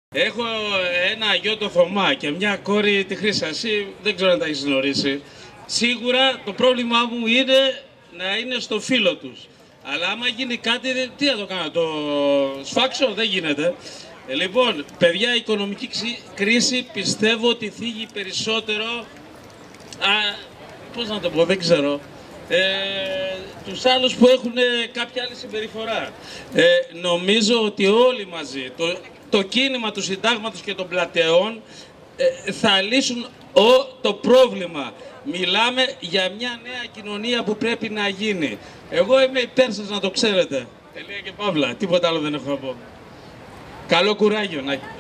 Έχω ένα γιο το Θωμά και μια κόρη τη Χρύσα. Εσύ δεν ξέρω αν τα έχεις γνωρίσει. Σίγουρα το πρόβλημά μου είναι να είναι στο φύλλο τους. Αλλά άμα γίνει κάτι, τι θα το κάνω, το σφάξω, δεν γίνεται. Λοιπόν, παιδιά, η οικονομική κρίση πιστεύω ότι θίγει περισσότερο, πώς να το πω, δεν ξέρω, τους άλλους που έχουν κάποια άλλη συμπεριφορά. Νομίζω ότι όλοι μαζί, το κίνημα του συντάγματος και των πλατεών θα λύσουν το πρόβλημα. Μιλάμε για μια νέα κοινωνία που πρέπει να γίνει. Εγώ είμαι υπέρ σας, να το ξέρετε. Τελεία και παύλα. Τίποτα άλλο δεν έχω να πω. Καλό κουράγιο να έχει.